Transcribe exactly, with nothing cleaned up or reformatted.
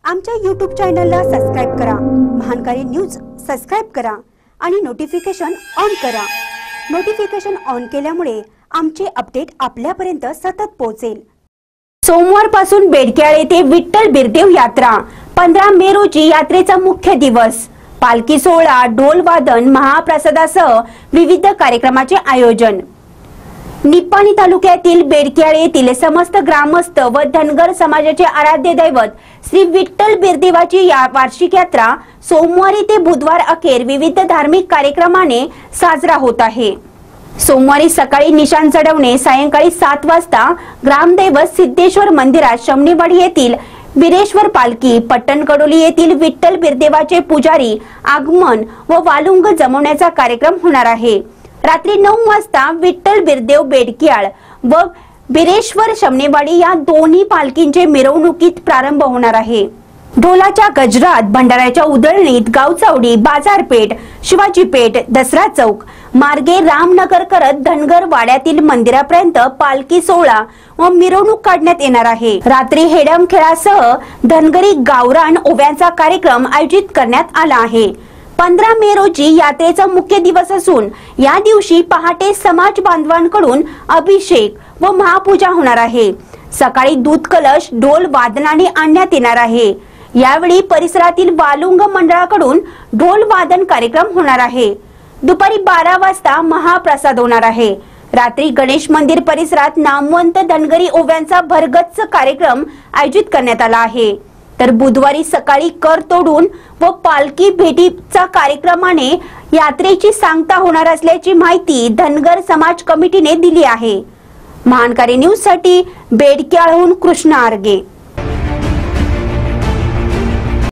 आमच्या यूट्यूब चॅनलला सबस्क्राइब करा, महानकारी न्यूज सबस्क्राइब करा आणि नोटिफिकेशन ऑन करा। नोटिफिकेशन ऑन केल्यामुळे आमचे अपडेट आपल्यापर्यंत सतत पोहोचेल। सोमवारपासून बेडक्याळ येथे विठ्ठल बिरदेव यात्रा, पंधरा मे रोजी यात्रेचा मुख्य दिवस। पालखी सोहळा, ढोल वादन, महाप्रसादासह विविध कार्यक्रमाचे आयोजन। निपाणी तालुक्यातील बेडक्याळ येथील समस्त ग्रामस्थ व धनगर समाजाचे आराध्य दैवत श्री विठ्ठल बिरदेवाची या वार्षिक यात्रा सोमवारी ते बुधवार अखेर विविध धार्मिक कार्यक्रमाने साजरा होत आहे। सोमवारी सकाळी निशाण चढवणे, सायंकाळी सात वाजता ग्रामदैवत सिद्धेश्वर मंदिरात शमनेवाडी येथील बिरेश्वर पालखी, पट्टणकडोली येथील विठ्ठल बिरदेवाचे पुजारी आगमन व वालुंग जमवण्याचा कार्यक्रम होणार आहे। रात्री नऊ वाजता विठ्ठल बिरदेव बेडक्याळ व बिरेश्वर शमनेवाडी या दोन्ही पालखींचे मिरवणुकीत प्रारंभ होणार आहे। ढोलाच्या गजरात, भंडाऱ्याच्या उधळणीत गावचावडी, बाजारपेठ, शिवाजी पेठ, दसरा चौक मार्गे रामनगर करत धनगर वाड्यातील मंदिरापर्यंत पालखी सोहळा व मिरवणूक काढण्यात येणार आहे। रात्री हेडम खेळासह धनगरी गावरान ओव्यांचा कार्यक्रम आयोजित करण्यात आला आहे। पंधरा मे रोजी यात्रेचा मुख्य दिवस असून या दिवशी पहाटे समाज बांधवांकडून अभिषेक व महापूजा होणार आहे। सकाळी दूध कलश ढोल वादनाने आणण्यात येणार आहे। यावेळी परिसरातील वालुंग मंडळाकडून ढोल वादन कार्यक्रम होणार आहे। दुपारी बारा वाजता महाप्रसाद होणार आहे। रात्री गणेश मंदिर परिसरात नामवंत धनगरी ओव्यांचा भरगच्च कार्यक्रम आयोजित करण्यात आला आहे। तर बुधवारी सकाळी कर तोडून व पालखी भेटीचा कार्यक्रमाने यात्रेची सांगता होणार असल्याची माहिती धनगर समाज कमिटीने दिली आहे। महानकारी न्यूज साठी बेडक्याळहून कृष्णा आर्गे।